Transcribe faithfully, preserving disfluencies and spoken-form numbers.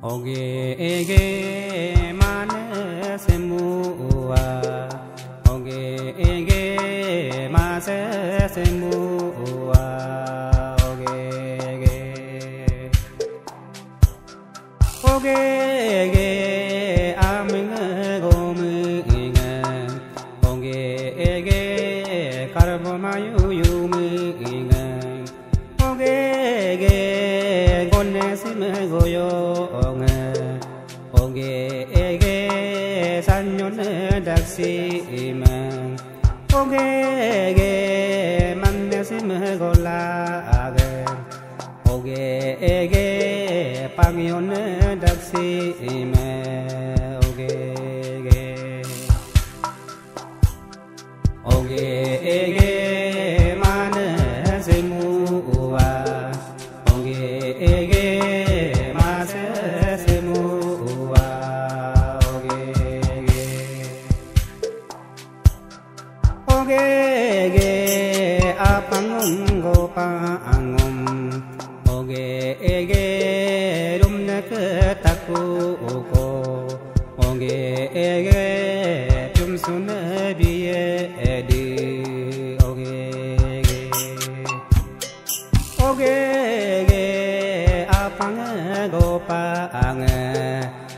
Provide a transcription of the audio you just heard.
Oge ege mane semua Oge ege mase semua Oge ege Oge ege amenge gominge Oge ege karbomayu yuminge Oge ege gone sime goyo Oge ege sanyon daksi iman Oge ege manne sime golage Oge ege pangyon daksi iman Oge ege Oge ege manne semua Oge ege mase semua Oge ege apangum gopangum Oge ege rumne ketaku uko Oge ege tumsune biye edi